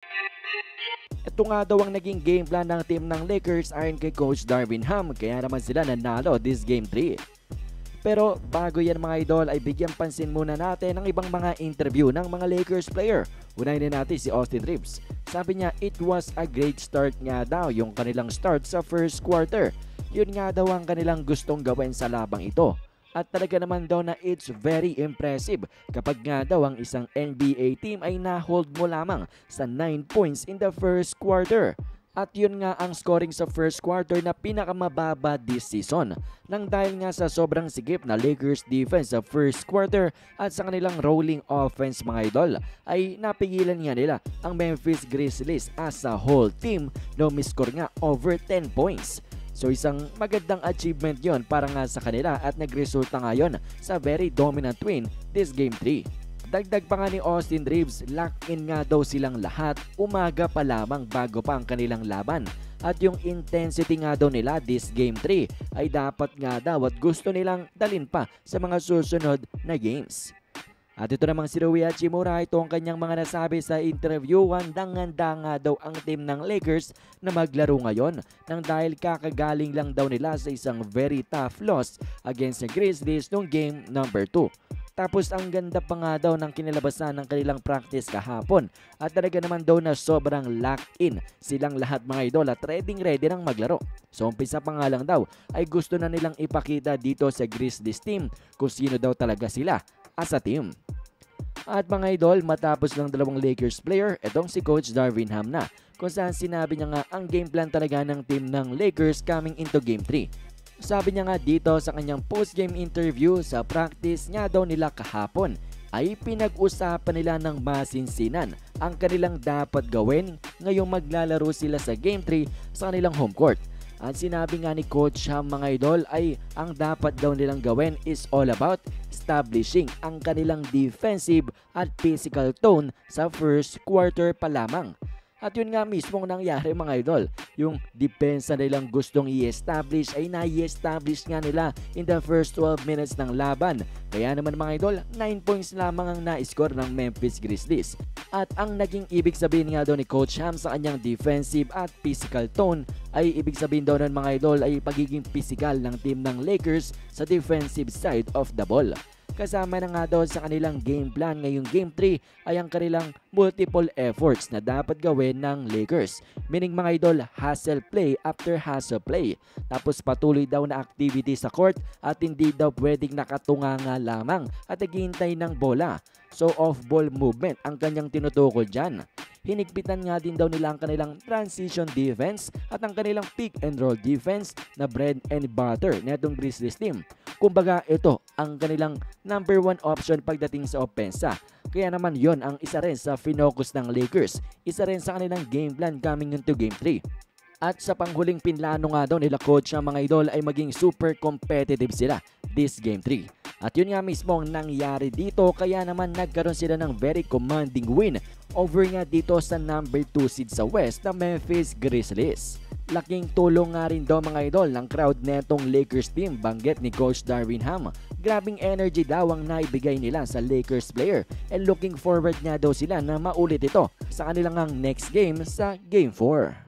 Ito nga daw ang naging game plan ng team ng Lakers ayon kay Coach Darvin Ham, kaya naman sila nanalo this game 3. Pero bago yan mga idol ay bigyan pansin muna natin ang ibang mga interview ng mga Lakers player. Unahin natin si Austin Reeves. Sabi niya it was a great start nga daw yung kanilang start sa first quarter. Yun nga daw ang kanilang gustong gawin sa labang ito. At talaga naman daw na it's very impressive kapag nga daw ang isang NBA team ay na-hold mo lamang sa 9 points in the first quarter. At yun nga ang scoring sa first quarter na pinakamababa this season. Nang dahil nga sa sobrang sigip na Lakers defense sa first quarter at sa kanilang rolling offense mga idol ay napigilan nga nila ang Memphis Grizzlies as a whole team na umiscore nga over 10 points. So isang magandang achievement yon para nga sa kanila at nagresulta ngayon sa very dominant win this game 3. Dagdag pa nga ni Austin Reeves, lock-in nga daw silang lahat umaga pa lamang bago pa ang kanilang laban. At yung intensity nga daw nila this game 3 ay dapat nga daw at gusto nilang dalin pa sa mga susunod na games. At ito namang si Rui Hachimura, ito ang kanyang mga nasabi sa interview. Handang-handa nga daw ang team ng Lakers na maglaro ngayon nang dahil kakagaling lang daw nila sa isang very tough loss against the Grizzlies noong game number 2. Tapos ang ganda pa nga daw ng kinalabasan ng kanilang practice kahapon at talaga naman daw na sobrang lock-in silang lahat mga idol at ready nang maglaro. So umpisa pa nga lang daw ay gusto na nilang ipakita dito sa Grizzlies team kung sino daw talaga sila as a team. At mga idol, matapos ng dalawang Lakers player, itong si Coach Darvin Ham na kung saan sinabi niya nga ang game plan talaga ng team ng Lakers coming into game 3. Sabi niya nga dito sa kanyang post-game interview sa practice niya daw nila kahapon ay pinag-usapan nila ng masinsinan ang kanilang dapat gawin ngayong maglalaro sila sa game 3 sa kanilang home court. At sinabi nga ni Coach Ham mga idol ay ang dapat daw nilang gawin is all about establishing ang kanilang defensive at physical tone sa first quarter pa lamang. At yun nga mismo nangyari mga idol. Yung depensa nilang gustong i-establish ay na-i-establish nga nila in the first 12 minutes ng laban. Kaya naman mga idol, 9 points lamang ang na-score ng Memphis Grizzlies. At ang naging ibig sabihin nga daw ni Coach Ham sa kanyang defensive at physical tone ay ibig sabihin daw ng mga idol ay pagiging physical ng team ng Lakers sa defensive side of the ball. Kasama na nga daw sa kanilang game plan ngayong game 3 ay ang kanilang multiple efforts na dapat gawin ng Lakers. Meaning mga idol, hustle play after hustle play. Tapos patuloy daw na activity sa court at hindi daw pwedeng nakatunganga lamang at naghihintay ng bola. So off-ball movement ang kanyang tinutukol dyan. Hinigpitan nga din daw nila ang kanilang transition defense at ang kanilang pick and roll defense na bread and butter netong Grizzlies team. Kumbaga ito ang kanilang number 1 option pagdating sa opensa. Kaya naman yon ang isa rin sa finokus ng Lakers. Isa rin sa kanilang game plan coming into game 3. At sa panghuling pinlano nga daw nila coach ang mga idol ay maging super competitive sila this game 3. At yun nga mismo ang nangyari dito kaya naman nagkaroon sila ng very commanding win over nga dito sa number 2 seed sa West na Memphis Grizzlies. Laking tulong nga rin daw mga idol ng crowd netong Lakers team, banggit ni Coach Darvin Ham. Grabing energy daw ang naibigay nila sa Lakers player and looking forward nga daw sila na maulit ito sa kanilang next game sa Game 4.